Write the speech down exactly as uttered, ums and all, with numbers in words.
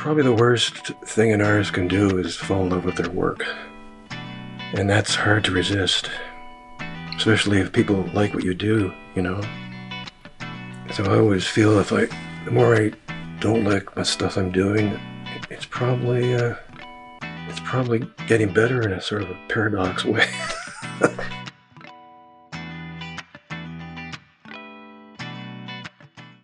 Probably the worst thing an artist can do is fall in love with their work. And that's hard to resist, especially if people like what you do, you know. So I always feel if I, the more I don't like my stuff I'm doing, it's probably, uh, it's probably getting better in a sort of a paradox way.